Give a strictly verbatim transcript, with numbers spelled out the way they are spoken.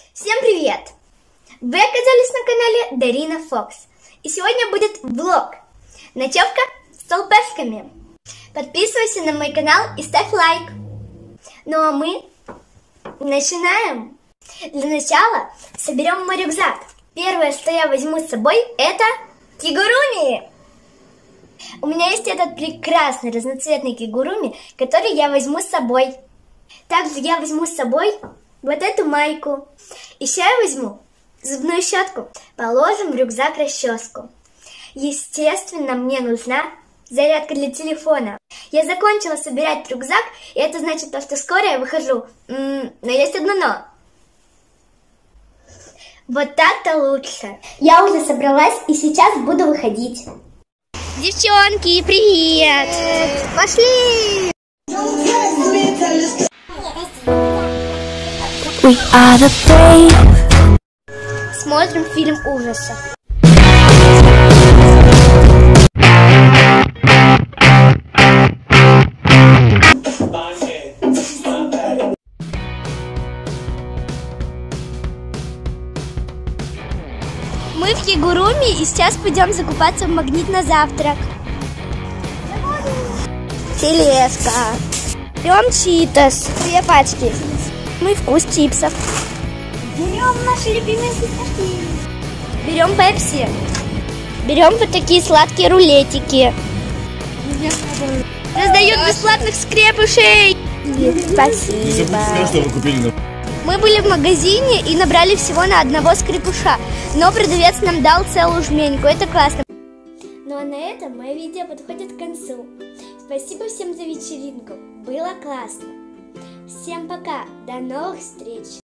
Всем привет! Вы оказались на канале Дарина Фокс. И сегодня будет влог. Ночевка с толпешками. Подписывайся на мой канал и ставь лайк. Ну а мы начинаем. Для начала соберем мой рюкзак. Первое, что я возьму с собой, это кигуруми. У меня есть этот прекрасный разноцветный кигуруми, который я возьму с собой. Также я возьму с собой вот эту майку. Еще я возьму зубную щетку. Положим в рюкзак расческу. Естественно, мне нужна зарядка для телефона. Я закончила собирать рюкзак, и это значит, что скоро я выхожу. М-м, но есть одно но. Вот так-то лучше. Я уже собралась и сейчас буду выходить. Девчонки, привет! Пошли! We are the brave. Смотрим фильм ужасов. Мы в кигуруми и сейчас пойдем закупаться в Магнит на завтрак. Тележка. Берем читос. Две пачки. Мы вкус чипсов. Берем наши любимые вкусняшки. Берем пепси. Берем вот такие сладкие рулетики. Раздают бесплатных скрепышей. Спасибо. Мы были в магазине и набрали всего на одного скрепыша, но продавец нам дал целую жменьку. Это классно. Ну а на этом мое видео подходит к концу. Спасибо всем за вечеринку. Было классно. Всем пока. До новых встреч.